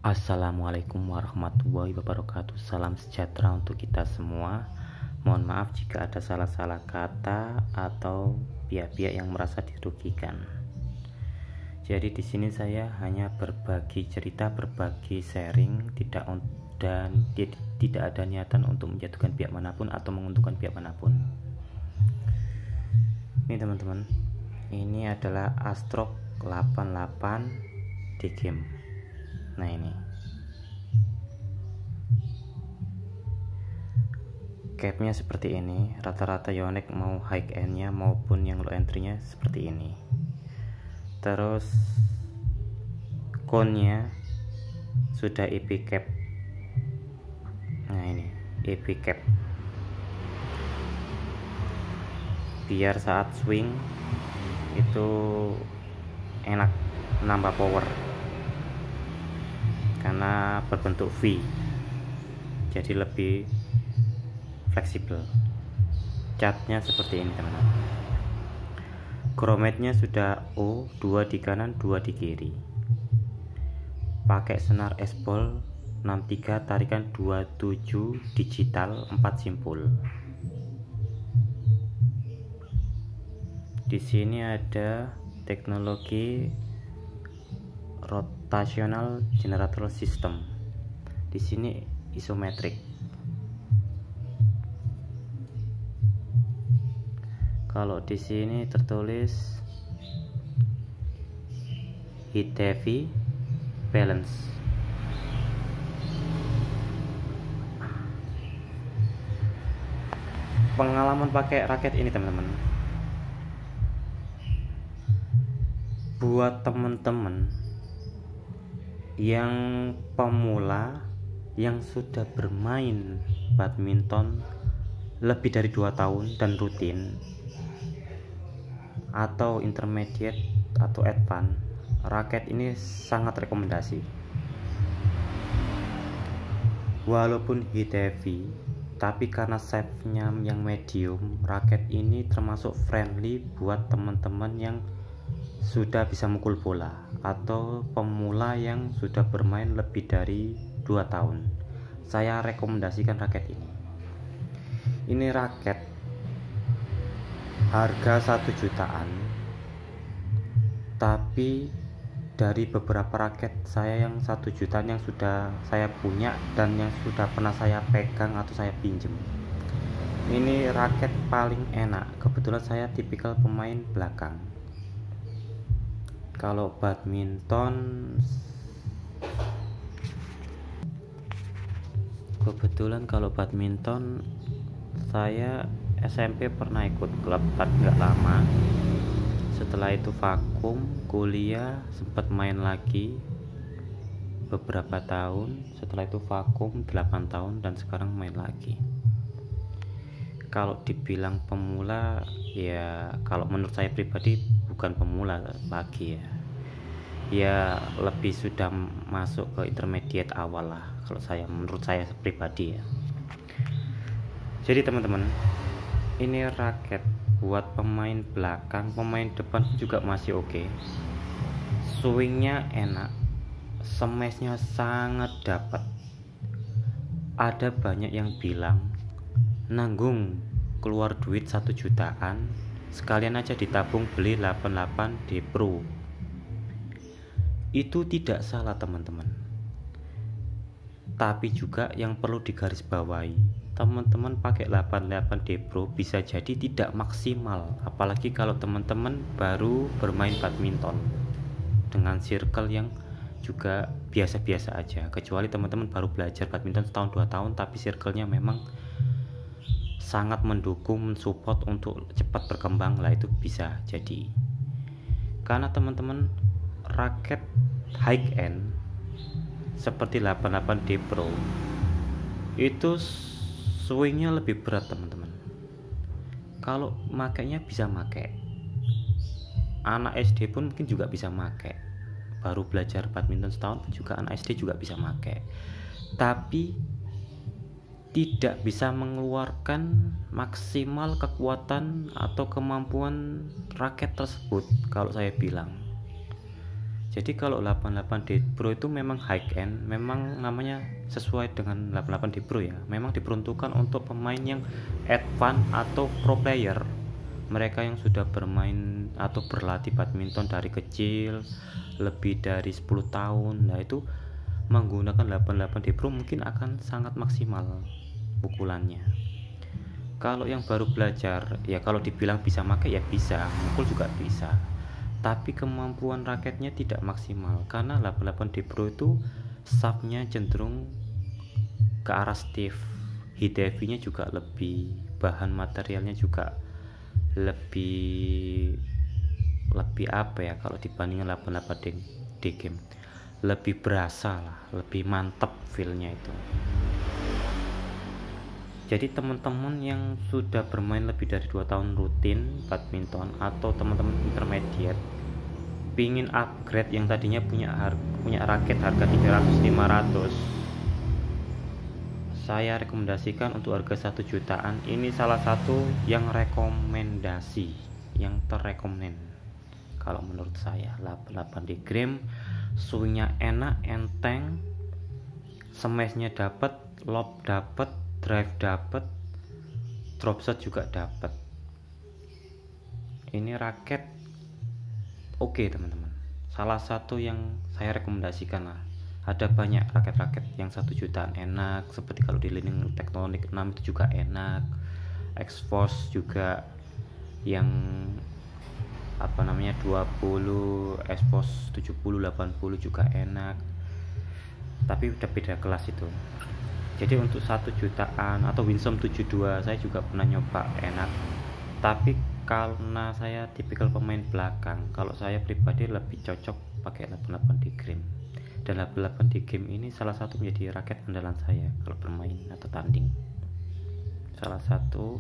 Assalamualaikum warahmatullahi wabarakatuh. Salam sejahtera untuk kita semua. Mohon maaf jika ada salah-salah kata atau pihak-pihak yang merasa dirugikan. Jadi di sini saya hanya berbagi cerita, berbagi sharing, tidak ada niatan untuk menjatuhkan pihak manapun atau menguntungkan pihak manapun. Ini teman-teman, ini adalah Astrok 88 di game. Nah ini capnya seperti ini, rata-rata Yonex mau high end nya maupun yang low entry nya seperti ini. Terus cone nya sudah EP cap. Nah ini EP cap, biar saat swing itu enak, nambah power karena berbentuk V, jadi lebih fleksibel. Catnya seperti ini teman-teman. Grommetnya sudah O, 2 di kanan 2 di kiri. Pakai senar S-Ball 63 tarikan 27 digital 4 simpul. Di sini ada teknologi rotational generator system. Di sini isometrik. Kalau di sini tertulis hit heavy balance. Pengalaman pakai raket ini teman-teman, buat teman-teman yang pemula yang sudah bermain badminton lebih dari 2 tahun dan rutin, atau intermediate atau advance, raket ini sangat rekomendasi. Walaupun hit heavy, tapi karena shape-nya yang medium, raket ini termasuk friendly buat teman-teman yang sudah bisa mukul bola atau pemula yang sudah bermain lebih dari 2 tahun. Saya rekomendasikan raket ini. Ini raket harga 1 jutaan, tapi dari beberapa raket saya yang 1 jutaan yang sudah saya punya dan yang sudah pernah saya pegang atau saya pinjem, ini raket paling enak. Kebetulan saya tipikal pemain belakang. Kalau badminton, kebetulan kalau badminton saya SMP pernah ikut klub tapi nggak lama. Setelah itu vakum, kuliah sempat main lagi beberapa tahun. Setelah itu vakum 8 tahun dan sekarang main lagi. Kalau dibilang pemula, ya kalau menurut saya pribadi bukan pemula lagi ya. Ya lebih sudah masuk ke intermediate awal lah kalau saya, menurut saya pribadi ya. Jadi teman-teman, ini raket buat pemain belakang, pemain depan juga masih oke. Swingnya enak, smashnya sangat dapat. Ada banyak yang bilang nanggung keluar duit 1 jutaan, sekalian aja ditabung beli 88 D Pro. Itu tidak salah teman-teman, tapi juga yang perlu digarisbawahi, teman-teman pakai 88 D Pro bisa jadi tidak maksimal, apalagi kalau teman-teman baru bermain badminton dengan circle yang juga biasa-biasa aja. Kecuali teman-teman baru belajar badminton setahun 2 tahun tapi circle-nya memang sangat mendukung, mensupport untuk cepat berkembang, lah itu bisa jadi. Karena teman-teman raket high end seperti 88 D Pro itu swingnya lebih berat teman-teman. Kalau makainya bisa make, anak SD pun mungkin juga bisa make. Baru belajar badminton setahun juga anak SD juga bisa make, tapi tidak bisa mengeluarkan maksimal kekuatan atau kemampuan raket tersebut kalau saya bilang. Jadi kalau 88D Pro itu memang high end, memang namanya sesuai dengan 88D Pro ya. Memang diperuntukkan untuk pemain yang advance atau pro player. Mereka yang sudah bermain atau berlatih badminton dari kecil lebih dari 10 tahun. Nah, itu menggunakan 88D Pro mungkin akan sangat maksimal pukulannya. Kalau yang baru belajar, ya kalau dibilang bisa pakai ya bisa, mukul juga bisa. Tapi kemampuan raketnya tidak maksimal karena 88D Pro itu shaftnya cenderung ke arah stiff, hit heavy-nya juga lebih, bahan materialnya juga lebih apa ya, kalau dibandingkan 88D game lebih berasa lah, lebih mantap feel-nya itu. Jadi teman-teman yang sudah bermain lebih dari 2 tahun rutin badminton atau teman-teman intermediate pingin upgrade yang tadinya punya raket harga 300-500, saya rekomendasikan untuk harga 1 jutaan. Ini salah satu yang rekomendasi, yang terrekomen kalau menurut saya. 88D Gram, swingnya enak, enteng, smashnya dapat, lob dapat, drive dapat, drop shot juga dapat. Ini raket oke teman-teman, salah satu yang saya rekomendasikan lah. Ada banyak raket-raket yang 1 jutaan enak, seperti kalau di Lining Tektonik 6 itu juga enak, X-Force juga yang 20, X-Force 70 80 juga enak, tapi udah beda kelas itu. Jadi untuk 1 jutaan atau Winsome 72 saya juga pernah nyoba, enak. Tapi karena saya tipikal pemain belakang, kalau saya pribadi lebih cocok pakai 88D Gram. Dan 88D Gram ini salah satu menjadi raket andalan saya kalau bermain atau tanding. Salah satu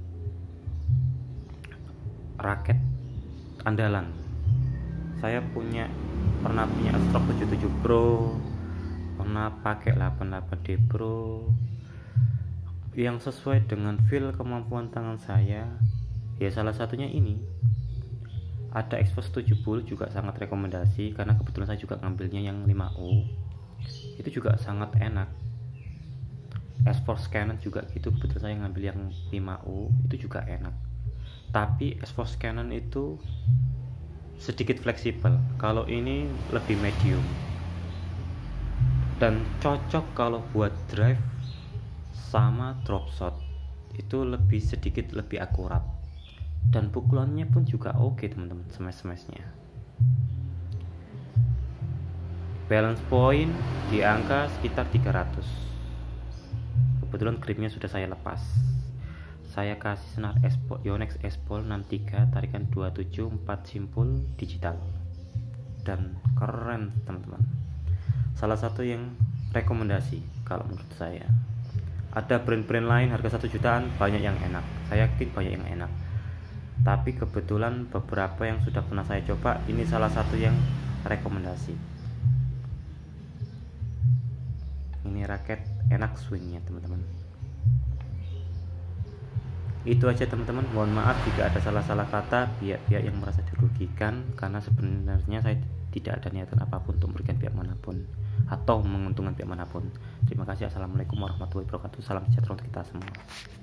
raket andalan. Saya pernah punya Stroke 77 Pro, pernah pakai 88D Pro yang sesuai dengan feel kemampuan tangan saya. Ya salah satunya ini. Ada X-Force 70 juga sangat rekomendasi karena kebetulan saya juga ngambilnya yang 5U. Itu juga sangat enak. X-Force Canon juga gitu, kebetulan saya ngambil yang 5U, itu juga enak. Tapi X-Force Canon itu sedikit fleksibel, kalau ini lebih medium. Dan cocok kalau buat drive sama drop shot, itu sedikit lebih akurat. Dan pukulannya pun juga oke teman-teman, smash-smashnya. Balance point di angka sekitar 300. Kebetulan gripnya sudah saya lepas. Saya kasih senar Yonex S-Ball 63, tarikan 27, 4 simpul digital. Dan keren teman-teman. Salah satu yang rekomendasi kalau menurut saya. Ada brand-brand lain harga 1 jutaan banyak yang enak, saya yakin banyak yang enak. Tapi kebetulan beberapa yang sudah pernah saya coba, ini salah satu yang rekomendasi. Ini raket enak swingnya teman-teman. Itu aja teman-teman, mohon maaf jika ada salah-salah kata pihak-pihak yang merasa dirugikan, karena sebenarnya saya tidak ada niatan apapun untuk memberikan pihak manapun atau menguntungkan pihak manapun. Terima kasih. Assalamualaikum warahmatullahi wabarakatuh. Salam sejahtera untuk kita semua.